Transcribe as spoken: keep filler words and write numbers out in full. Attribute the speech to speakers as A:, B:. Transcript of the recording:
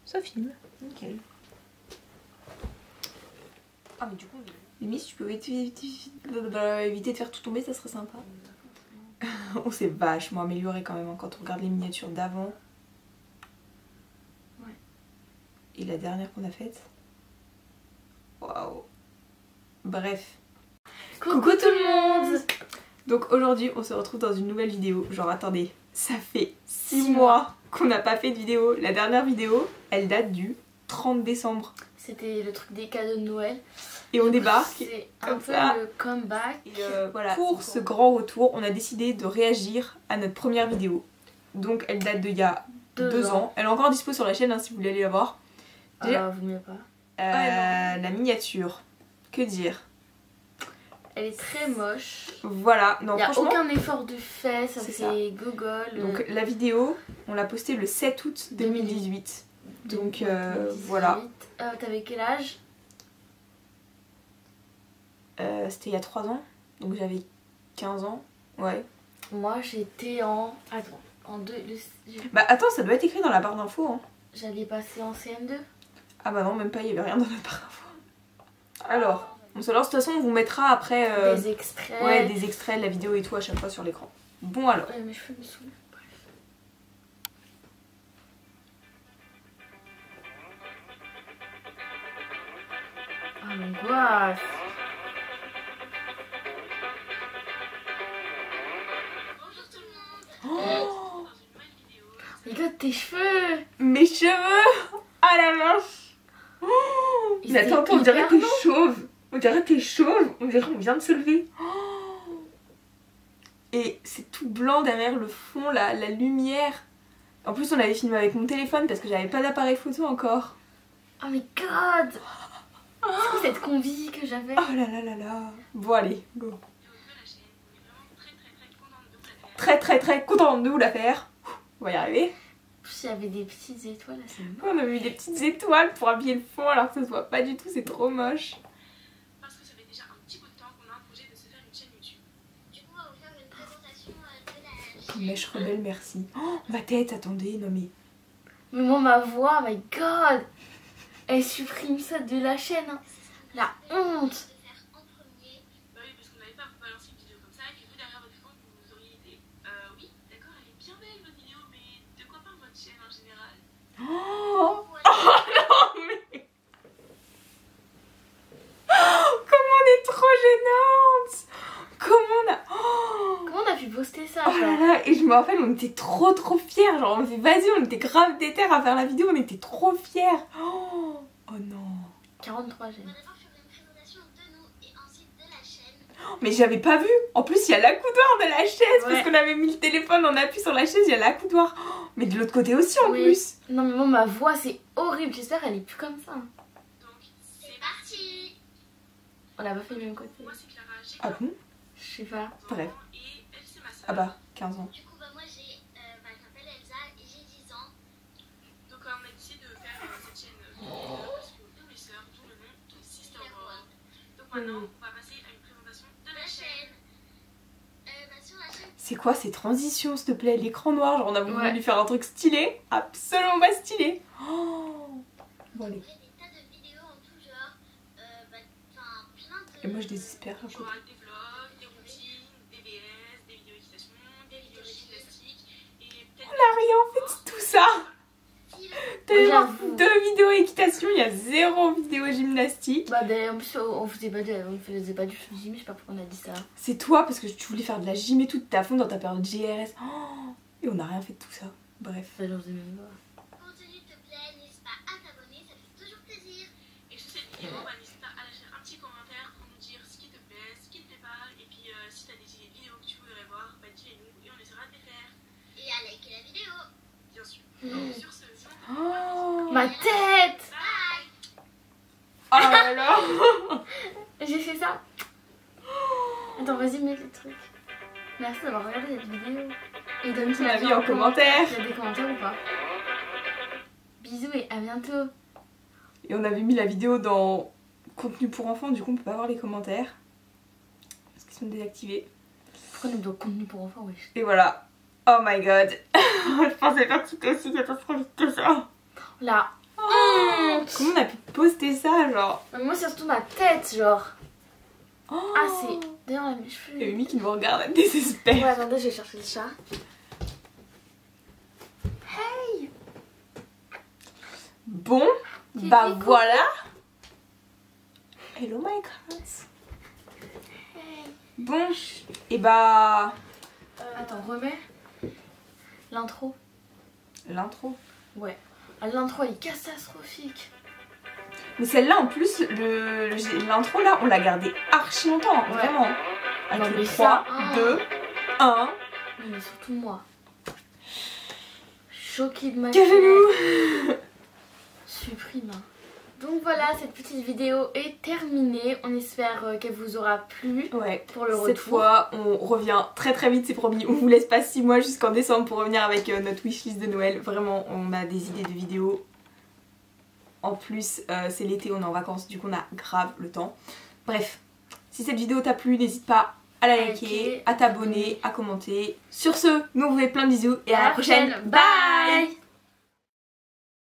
A: Ça filme, nickel. Ah mais du coup, limite si tu peux éviter, éviter de faire tout tomber, ça serait sympa. On s'est vachement amélioré quand même hein, quand on regarde les miniatures d'avant.
B: Ouais.
A: Et la dernière qu'on a faite. Waouh. Bref. Coucou, Coucou tout le monde. Donc aujourd'hui on se retrouve dans une nouvelle vidéo. Genre attendez, ça fait six mois qu'on n'a pas fait de vidéo. La dernière vidéo, elle date du trente décembre.
B: C'était le truc des cadeaux de Noël.
A: Et on débarque.
B: C'est un
A: comme
B: peu
A: ça.
B: le comeback.
A: Et euh, voilà, pour ce grand retour, on a décidé de réagir à notre première vidéo. Donc elle date d'il y a deux, deux ans. ans. Elle est encore dispo sur la chaîne hein, si vous voulez aller la voir.
B: Déjà, ah, vous mieux pas.
A: Euh, ouais, la miniature, que dire?
B: Elle est très moche.
A: Voilà, non,
B: il n'y a
A: franchement,
B: aucun effort de fait, ça fait gogol.
A: Donc la vidéo, on l'a postée le sept août deux mille dix-huit. Donc euh, deux mille dix-huit. Voilà.
B: Euh, T'avais quel âge?
A: euh, C'était il y a trois ans, donc j'avais quinze ans. Ouais.
B: Moi j'étais en... Attends, en deux... Le...
A: Bah attends, ça doit être écrit dans la barre d'infos. Hein.
B: J'allais passer en C M deux.
A: Ah bah non, même pas, il y avait rien dans la barre d'infos. Alors... Bon, alors de toute façon on vous mettra après euh,
B: des extraits.
A: Ouais, des extraits de la vidéo et tout à chaque fois sur l'écran. Bon alors.
B: Ouais, mes cheveux me saoulent. Bref. Ah l'angoisse.
C: Bonjour tout le monde.
A: Oh,
B: regarde tes cheveux.
A: mes cheveux. Ah la vache. Oh, mais attends, on dirait que t'es chauve. On dirait que t'es chauve, on dirait qu'on vient de se lever. Oh, et c'est tout blanc derrière le fond, la, la lumière. En plus on avait filmé avec mon téléphone parce que j'avais pas d'appareil photo encore.
B: Oh my god. C'est quoi cette combi que j'avais?
A: Oh là là là là. Bon allez, go. Très très très contente de vous la faire. On va y arriver.
B: En plus il y avait des petites étoiles là, c'est
A: On a mis des petites étoiles pour habiller le fond alors que ça se voit pas du tout, c'est trop moche. Mèche rebelle, merci. Oh, ma tête, attendez, non mais...
B: Mais moi, ma voix, my god. Elle supprime ça de la chaîne. Hein. La honte.
A: Oh, oh non mais... Oh, comment on est trop gênante. Comment on a... Oh,
B: comment on a pu poster ça?
A: Oh là là, et je me rappelle, on était trop trop fiers. Genre on s'est vas-y, on était grave déter à faire la vidéo, on était trop fiers. Oh, oh non.
B: quarante-trois j'aime.
A: Oh, mais j'avais pas vu. En plus, il y a l'accoudoir de la chaise ouais. Parce qu'on avait mis le téléphone, on appuie sur la chaise, il y a l'accoudoir. Oh, mais de l'autre côté aussi en oui. Plus.
B: Non mais moi, ma voix, c'est horrible. J'espère qu'elle est plus comme ça.
C: Donc, c'est parti.
B: On l'a pas fait du même côté.
A: Ah bon?
B: Je sais pas.
A: Bref. Ah bah, quinze ans.
C: Du coup, bah moi j'ai, euh, bah, je m'appelle Elsa et j'ai dix ans. Donc euh, on a décidé de faire euh, cette chaîne euh, parce que tous mes sœurs, tout le nom de Sister World. Donc maintenant, on va passer à une présentation de la chaîne. Euh, bah, sur la chaîne.
A: C'est quoi ces transitions, s'il te plaît? L'écran noir, genre on a voulu
B: ouais.
A: lui faire un truc stylé. Absolument pas stylé. Oh, bon allez.
C: Des tas de vidéos en tout genre. Euh, bah, enfin, plein de...
A: Et moi je désespère à côté. On a rien fait de tout ça. T'as voir deux vidéos équitation, il y a zéro vidéo gymnastique.
B: Bah en plus on faisait pas, de, on faisait pas du gym, je sais pas pourquoi on a dit ça.
A: C'est toi parce que tu voulais faire de la gym et tout, t'es à fond dans ta période G R S. Oh, et on a rien fait de tout ça. Bref.
B: Bah, genre, même pas.
C: Contenu te plaît, n'hésite pas à t'abonner, ça fait toujours plaisir. Et sous cette vidéo, bah, n'hésite pas à lâcher un petit commentaire pour nous dire ce qui te plaît, ce qui te plaît pas. Et puis euh, si t'as des idées de vidéos que tu voudrais voir, bah dis-les-nous et on essaiera de les faire. Et à liker la vidéo, bien sûr. Donc sur ce, si on
A: Oh,
B: ma tête.
C: bye.
A: Oh là là.
B: J'ai fait ça. Attends, vas-y, mets les trucs. Merci d'avoir regardé cette vidéo. Et donne ton
A: avis en commentaire.
B: Il y a des commentaires ou pas? Bisous et à bientôt.
A: Et on avait mis la vidéo dans contenu pour enfants, du coup on peut pas voir les commentaires. Parce qu'ils sont désactivés.
B: Pourquoi on est dans contenu pour enfants, wesh?
A: Et voilà. Oh my god. Je pensais pas que c'était aussi catastrophique que ça.
B: La honte.
A: Comment on a pu poster ça, genre?
B: Moi, c'est surtout ma tête, genre.
A: Oh.
B: Ah, c'est. D'ailleurs, là, mes cheveux.
A: Il y a Umi qui nous regarde, elle désespère.
B: Ouais, attendez, je vais chercher le chat. Hey.
A: Bon,
B: Qui
A: bah
B: dit
A: voilà. Hello my cats.
B: Hey.
A: Bon, et bah...
B: Euh, attends, remets l'intro.
A: L'intro.
B: Ouais. Ah, l'intro, elle est catastrophique.
A: Mais celle-là, en plus, le- le- l'intro, là, on l'a gardée archi longtemps, hein,
B: Ouais.
A: vraiment.
B: Non,
A: Avec
B: mais
A: trois,
B: ça,
A: deux, un.
B: Non, mais surtout moi. Choquée de ma
A: Cachez-nous.
B: Supprime. Donc voilà, cette petite vidéo est terminée. On espère euh, qu'elle vous aura plu.
A: Ouais,
B: pour le
A: cette
B: retour.
A: fois, on revient très très vite, c'est promis. On vous laisse pas six mois jusqu'en décembre pour revenir avec euh, notre wishlist de Noël. Vraiment, on a des idées de vidéos. En plus, euh, c'est l'été, on est en vacances, du coup on a grave le temps. Bref, si cette vidéo t'a plu, n'hésite pas à la liker,
B: Liker,
A: à t'abonner, à commenter. Sur ce, nous on vous fait plein de bisous et à,
B: À
A: la prochaine.
B: Bye.